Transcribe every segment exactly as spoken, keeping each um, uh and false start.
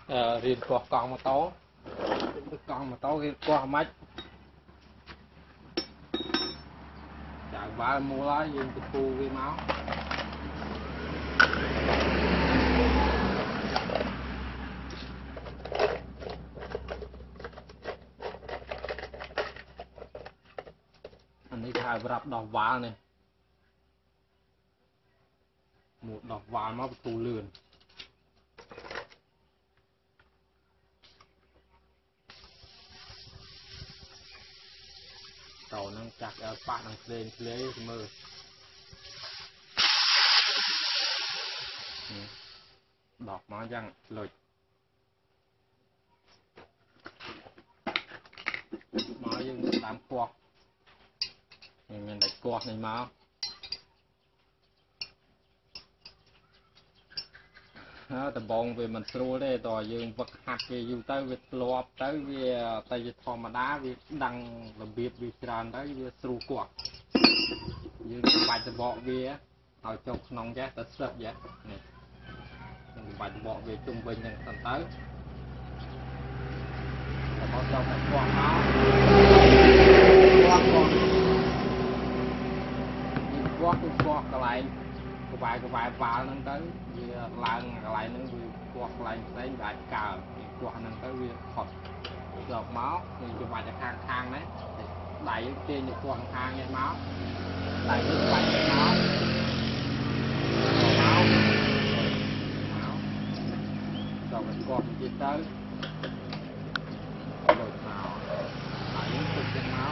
riêng quạt con mà to con mà to cái quạt mách chạy ba mua lá riêng cái phu cái máu anh ấy khai rập đọc vá này một đọc vá mà thu lươn tàu năng chặt ở bạn năng lên lấy mơ đọc nó răng lệch nó dương tám quạt mình đặt quạt này máu tầm bông về mình sưu đây rồi dương vật hạt về dù tới việc lọp tới về tay dịch thò mà đá việc đăng làm việc việc tràn tới về sưu quạt dương bài tập bọ về ở trong nông giá tới sập vậy này bài tập bọ về trung bình nhân thành tới có trong một quạt áo quạt quạt quạt quạt cái lại cái bài cái bài vào nâng tới lần lại nó quạt lại thấy đại cờ quạt nâng tới phật giọt máu thì cái bài khang khang đấy đẩy trên những quạt khang cái máu đẩy cái bài cái máu máu máu rồi mình quạt trên tới rồi nào đẩy trực trên máu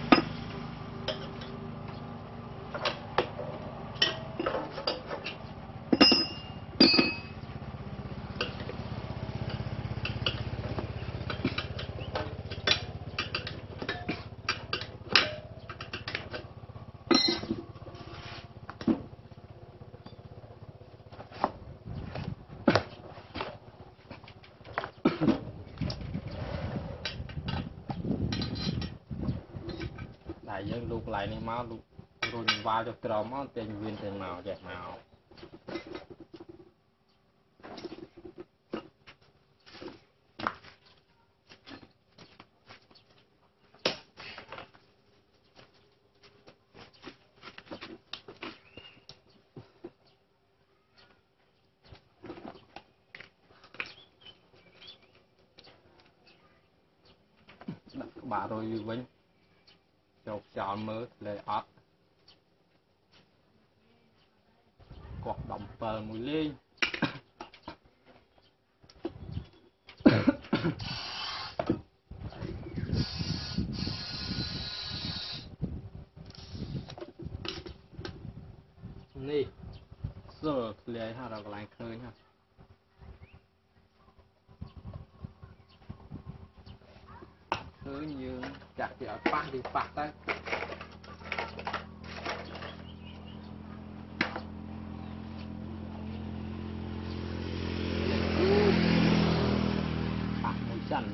đại dương lục lại này máu lục rồi vào cho tròn máu tiền viên tiền màu đẹp màu bà rồi vinh chọc chọn mớ lời ớt quạt động pờ mùi lên nè rồi lời ha rồi lại khơi ha khơi như chặt thì ở phát thì phát tới phát mùi xanh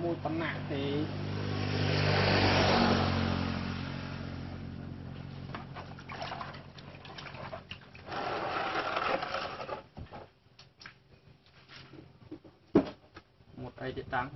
mùi bắn nạ thì một ấy để trắng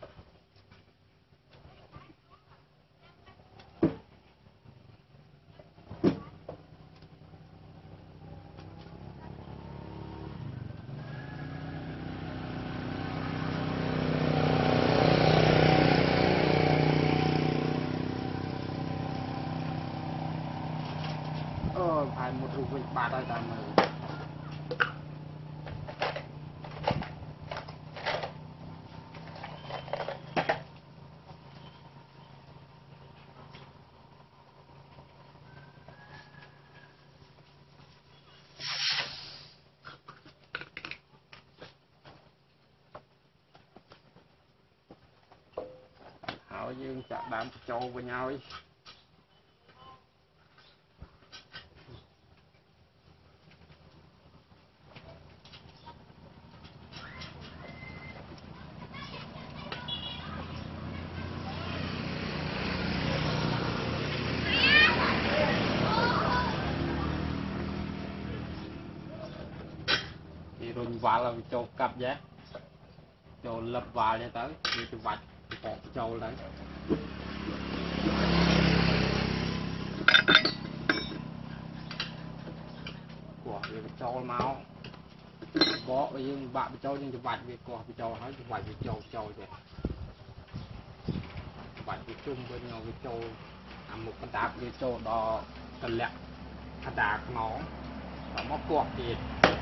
ờ phải một rượu vịnh ba đây ta mời hỏi dương chặt đám trâu với nhau ấy thì rồi vào là trâu cặp giá trâu lập vào cho tới như cái vạch cái trâu đấy của việc trâu máu bỏ nhưng bạn bị trâu nhưng cái vạch việc của bị trâu nói cái vạch việc trâu trâu vậy vạch việc chung với nhau với trâu làm một cái đạp với trâu đó cần lẹ cái đạp nó nó móc cuột thì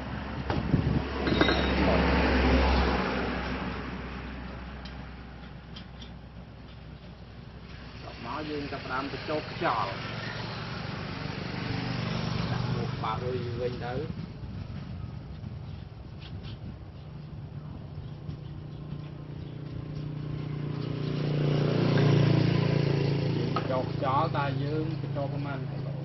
nó dương tập làm cái trâu cái trò một bà đôi bên đấy chột chó ta dương cái trâu của mình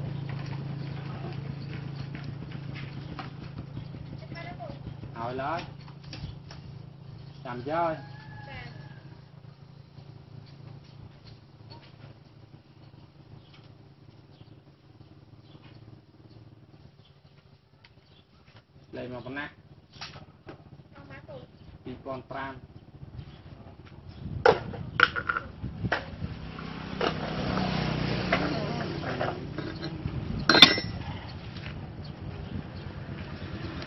hỏi lớn làm chơi lên một con nát đi con pram